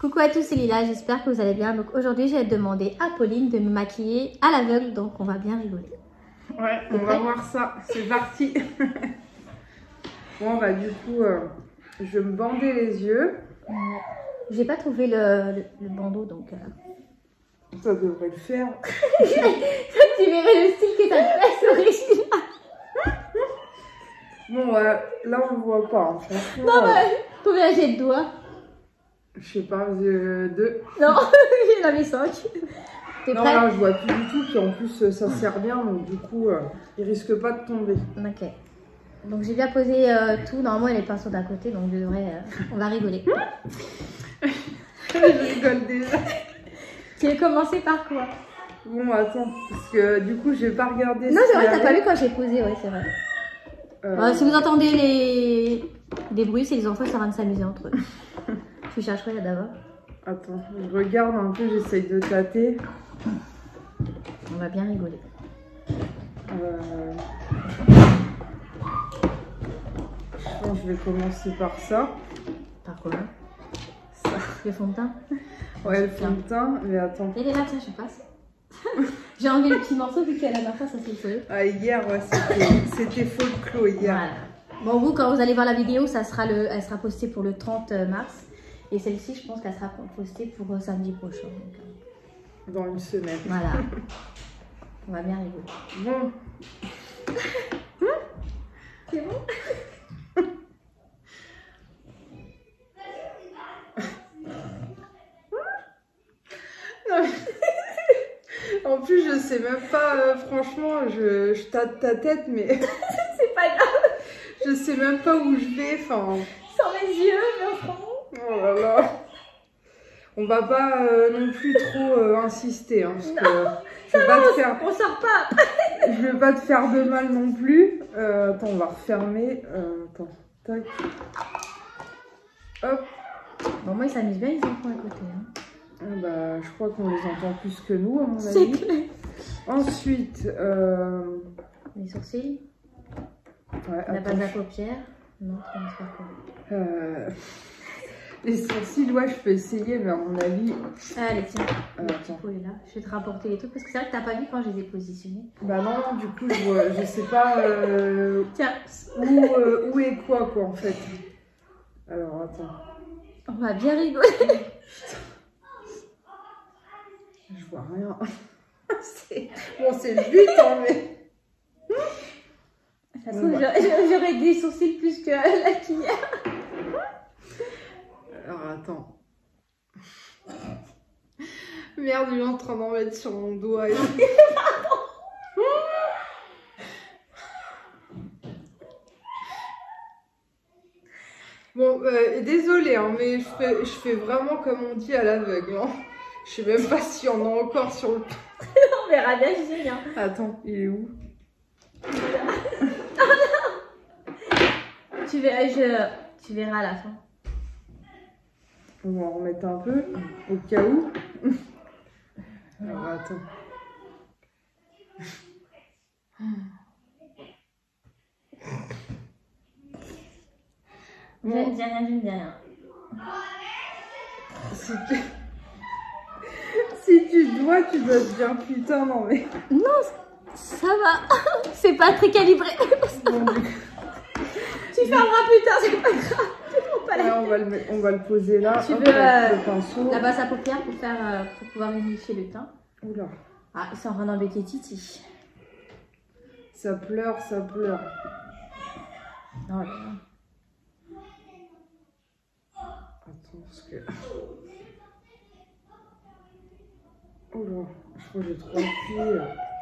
Coucou à tous, c'est Lila, j'espère que vous allez bien. Donc aujourd'hui, j'ai demandé à Pauline de me maquiller à l'aveugle, donc on va bien rigoler. Ouais, on va voir ça, c'est parti. Bon, bah du coup, je vais me bander les yeux. J'ai pas trouvé le bandeau, donc... Ça devrait le faire. Tu verrais le style que ça te fait, c'est original. Bon, là on le voit pas, hein, franchement. Non, mais combien j'ai de doigts? Je sais pas, 2. Non, j'en avais 5. T'es non, prête? là je vois plus du tout, puis en plus ça sert bien, donc du coup, il risque pas de tomber. Ok. Donc j'ai bien posé tout, normalement il y a les pinceaux d'à côté, donc je devrais... on va rigoler. Je rigole déjà. Tu veux commencer par quoi? Bon, attends, parce que du coup j'ai pas regardé. Non, c'est vrai, t'as pas vu quand j'ai posé, ouais, c'est vrai. Si vous entendez des bruits, c'est les enfants qui sont en train de s'amuser entre eux. Tu cherches quoi là d'abord? Attends, je regarde un peu, j'essaye de tâter. On va bien rigoler. Je pense que je vais commencer par ça. Par quoi? Ça. Le fond de teint? Ouais, le fond de teint, mais attends. Elle est là, tiens, je passe. J'ai enlevé le petit morceau vu qu'elle a ma face, ça c'est le feu. Ah, hier, ouais, c'était folklore hier. Voilà. Bon, vous, quand vous allez voir la vidéo, elle sera postée pour le 30 mars. Et celle-ci, je pense qu'elle sera postée pour samedi prochain. Donc, dans une semaine. Voilà. On va bien rigoler. Bon. C'est bon? Non, mais... En plus, je sais même pas, franchement, je tâte ta tête, mais... C'est pas grave. Je sais même pas où je vais, enfin... Sans mes yeux, mais franchement. Oh là là. On va pas non plus trop insister, hein, parce que je vais pas te faire... On sort pas. Je vais pas te faire de mal non plus. Attends, on va refermer. Attends, tac. Hop. Bon, moi, ils s'amusent bien, les enfants à côté. Hein. Ah bah, je crois qu'on les entend plus que nous, à mon C'est avis. clair. Ensuite, Les sourcils. ouais, La attends, base à paupières. Non, je commence par quoi? les sourcils, ouais, je peux essayer, mais à mon avis... Allez, tiens, le petit attends. pot est là. Je vais te rapporter les trucs parce que c'est vrai que t'as pas vu quand je les ai positionnés. Bah non, du coup, je sais pas Tiens, où est quoi, en fait. Alors, attends. on va bien rigoler. Je vois rien. Bon, c'est le but, hein, mais... De toute façon, j'aurais des sourcils plus que la cuillère. Alors, attends. Merde, il est en train d'en mettre sur mon doigt. Et... Bon, désolée, hein, mais je fais vraiment comme on dit à l'aveugle. Hein. Je sais même pas s'il y en a encore sur le... On verra bien, je sais bien. Attends, il est où? Tu verras à la fin. On va en remettre un peu, au cas où. Alors, attends. Je ne dis rien, je ne dis rien. Si tu dois te dire putain, non mais... Non, ça va. C'est pas très calibré. Bon, Tu fermeras plus tard, c'est pas grave. ouais, on va le poser là. Tu hop, veux avec le pinceau. la base à paupières pour pouvoir unifier le teint. Oula. Ah, ils sont en train d'enlever tes titis. Ça pleure, ça pleure. Non, non. Attends, parce que... Oula, je crois que j'ai trop appuyé.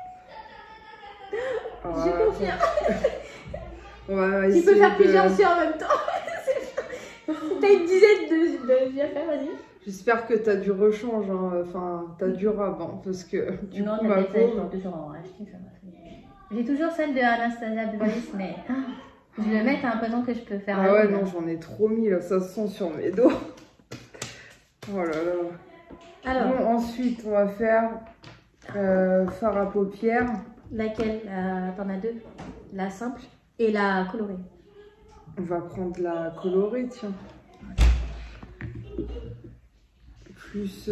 Je confirme. On va Tu essayer peux faire de... plusieurs yeux en même temps. T'as une dizaine de yeux à faire, vas-y. J'espère que t'as du rechange, hein. Enfin, t'as du rab, hein, parce que du non, coup, ma pauvre... toujours en acheter, ça va. J'ai toujours celle de Anastasia Beverly, mais je vais le mettre à un présent que je peux faire. Ah ouais, non, j'en ai trop mis, là, ça se sent sur mes doigts. Oh là là. Alors, bon, ensuite, on va faire fard à paupières. laquelle? T'en as deux. La simple et la colorée. On va prendre la colorée, tiens. plus...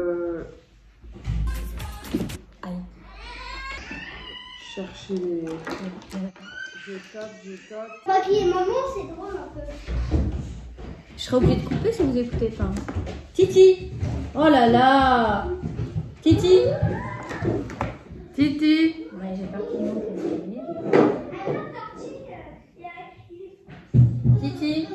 Aïe. Chercher les... Je tape. Papy et maman, c'est drôle un peu. Je serais obligée de couper si vous écoutez pas. Titi. Oh là là. Titi. Titi. Ouais, j'ai peur qu'il monte. Titi.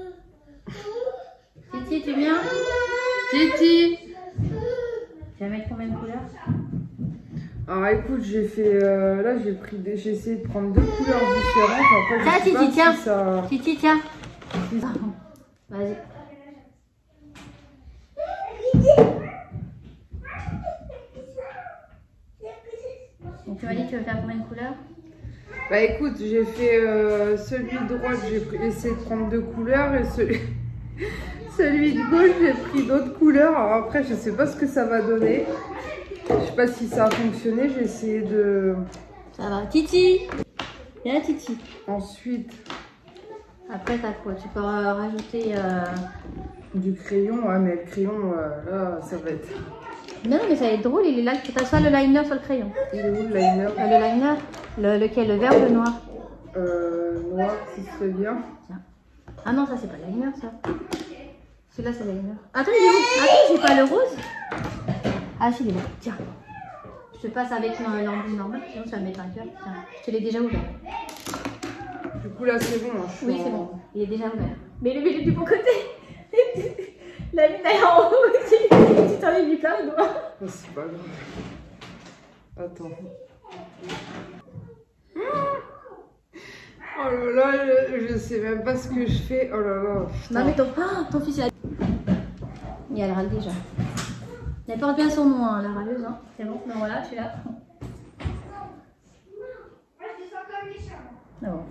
Titi, tu viens? Titi. Tu vas mettre combien de couleurs? Alors écoute, j'ai fait... là, j'ai essayé de prendre 2 couleurs différentes. Après, Ah, je sais Titi, pas tiens. si ça... Titi, tiens. Vas-y. Donc tu m'as dit que tu veux faire combien de couleurs? Bah écoute, j'ai fait celui de droite, j'ai essayé de prendre 2 couleurs et celui de gauche, j'ai pris d'autres couleurs. Alors après, je sais pas ce que ça va donner. Je sais pas si ça a fonctionné, j'ai essayé de... Ça va. Titi. Viens, Titi. Ensuite, Après, t'as quoi? Tu peux rajouter... du crayon. Ouais, mais le crayon, là, ça va être... Non, mais ça va être drôle. Il est là. Tu as soit le liner, soit le crayon. Il est où le liner? Le liner, lequel? Le vert ou le noir? Noir, si c'est bien. Tiens. Ah non, ça, c'est pas le liner, ça. Celui-là, c'est le liner. Attends, il est où? Attends, j'ai pas le rose. Ah, si, il est là. Tiens. Je te passe avec l'embout normal, sinon ça va mettre un cœur. Tiens, je te l'ai déjà ouvert. Du coup, là, c'est bon. Hein, je suis Oui, en- c'est bon. Il est déjà ouvert. Mais le du bon côté. La mine est en haut aussi. Tu t'en es mis plein le doigt. Oh, c'est pas grave. Attends. Oh là là, je sais même pas ce que je fais. Oh là là. Non, mais ton fils, il a... Et elle râle déjà. Elle porte bien son nom, hein, la râleuse. Hein. C'est bon. Donc voilà, je suis là. Ah bon.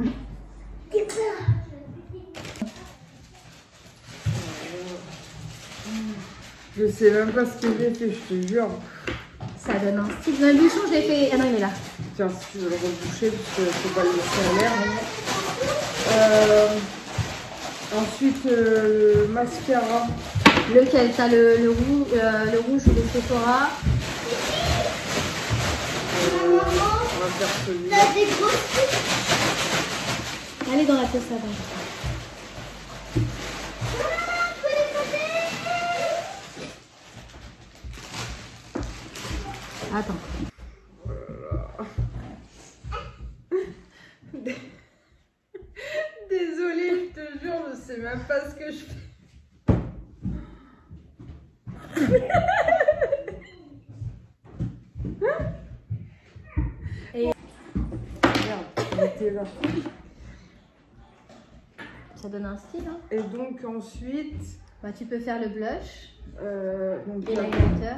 Je sais même pas ce que j'ai fait, je te jure. Ça donne un style. Le bouchon, je l'ai fait. Ah non, il est là. Tiens, si tu veux le reboucher, parce que faut pas le laisser à l'air. Ensuite, le mascara. Lequel? T'as le rouge ou le Sephora? On va faire celui-là. T'as des grosses filles. Allez dans la pièce là-bas. Attends. Désolée, je te jure, je sais même pas ce que je fais. Et... Merde, il était là. Ça donne un style, hein. Et donc ensuite, Bah, tu peux faire le blush donc et là- l'highlighter.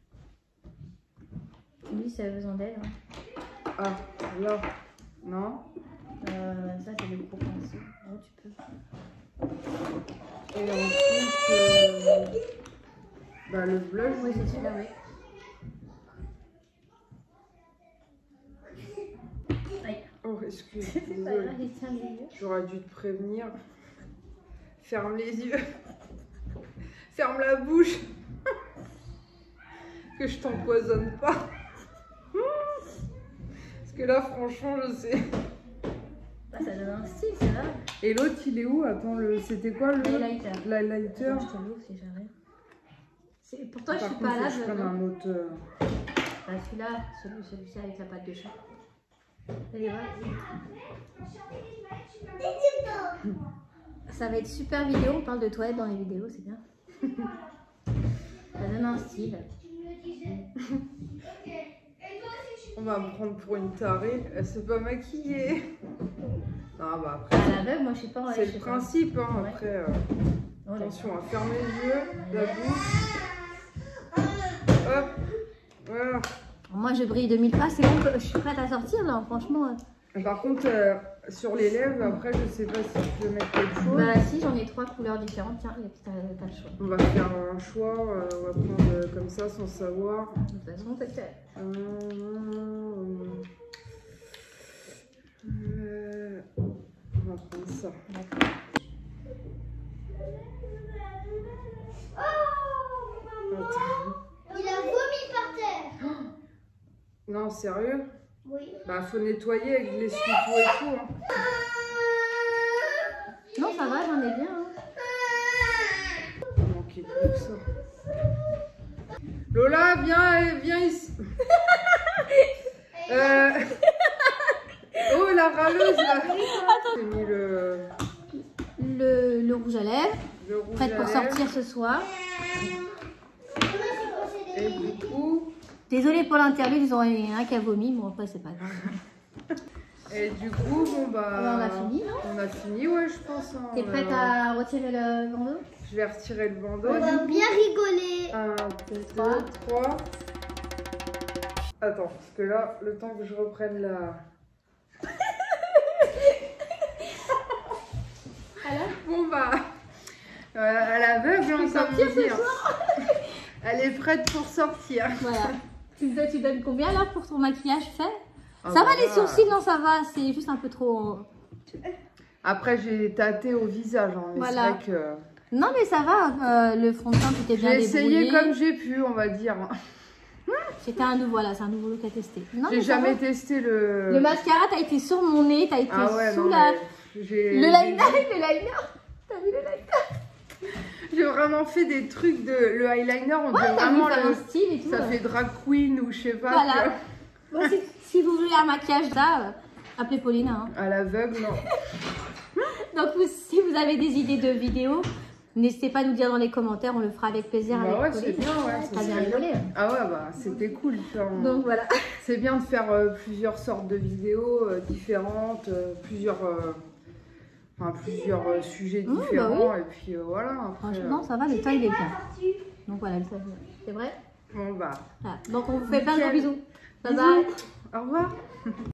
Lui, ça a besoin d'aide. Hein. ah, là, non. Ça, c'est le gros pinceau. Oh, tu peux. Et ensuite, bah, le blush. Oui, c'est celui-là, oui. Aïe. Oh, excuse, C'est pas désolée. grave, il tient les yeux. J'aurais dû te prévenir. Ferme les yeux. Ferme la bouche. Que je t'empoisonne pas. Parce que là, franchement, je sais. Bah, ça donne un style, c'est vrai. Et l'autre, il est où? Attends, c'était quoi le L'highlighter. l'highlighter? Attends, je te l'ouvre si j'arrive. Pour toi, je Par suis contre, pas là. faut que je prenne un autre. Bah, celui-là, celui-ci avec la pâte de chat. Allez, ouais. Ça va être super vidéo, on parle de toilette dans les vidéos, c'est bien. Ça donne un style. On va me prendre pour une tarée. Elle s'est pas maquillée. Non, bah après, À l'aveugle, moi je suis pas en c'est le principe. Hein, Ouais. après, Oh, attention à fermer les yeux, la bouche. Hop, voilà. moi je brille 2000 pas, c'est bon, je suis prête à sortir là, franchement. Par contre, sur les lèvres, après, je sais pas si tu veux mettre quelque chose. Bah si, j'en ai 3 couleurs différentes, tiens, t'as le choix. On va faire un choix, on va prendre comme ça sans savoir. De toute façon, peut-être. On va prendre ça. D'accord. Non, sérieux? Oui. Bah, faut nettoyer avec de l'essuie-tout et tout. Hein. Non, ça va, j'en ai bien. Hein. Il manquait plus que ça. Lola, viens ici. Oh, la râleuse là. J'ai mis Le rouge à lèvres. le rouge Prête pour à lèvres. sortir ce soir. Et du coup, Désolée pour l'interlude, ils ont rien qui a vomi. Bon, après, c'est pas grave. bon bah. Alors, on a fini, non? On a fini, ouais, je pense. Hein. T'es prête à retirer le bandeau? Je vais retirer le bandeau. On va bien rigoler. 1, 2, 3. Attends, parce que là, le temps que je reprenne la. Bon bah, à l'aveugle, hein, comme on dit. Hein. Elle est prête pour sortir. Voilà. Tu donnes combien alors pour ton maquillage fait? Ah, Ça va voilà. les sourcils? Non, ça va. C'est juste un peu trop. Après, j'ai tâté au visage. Hein, mais Voilà. c'est vrai que. Non, mais ça va. Le fond de teint, tu t'es bien J'ai essayé débrouillé. comme j'ai pu, on va dire. C'était un nouveau, voilà, c'est un nouveau look à tester. Non, J'ai mais ça jamais va. testé le. Le mascara, t'as été sur mon nez, t'as été Ah ouais, sous non, la. mais j'ai. Le liner. T'as vu le liner? J'ai vraiment fait des trucs de. Le eyeliner, on Ouais, dirait t'as vraiment vu faire le. un style et tout. Ça fait drag queen ou je sais pas. Voilà. quoi. Bon, si vous voulez un maquillage là, appelez Pauline. Hein. À l'aveugle, non. Donc si vous avez des idées de vidéos, n'hésitez pas à nous dire dans les commentaires, on le fera avec plaisir Bah ouais, avec c'est Pauline. bien, ouais. ça T'as bien serait rigolé. Ah ouais, bah c'était cool. Donc voilà. C'est bien de faire plusieurs sortes de vidéos différentes, plusieurs sujets Bah différents. Et puis voilà. Après, Franchement, ça va, le teint il est bien. Donc voilà, le teint, c'est vrai. bon bah. Voilà. Donc on vous fait plein de gros Nickel. bisous. Bye Bisous. bye. Au revoir.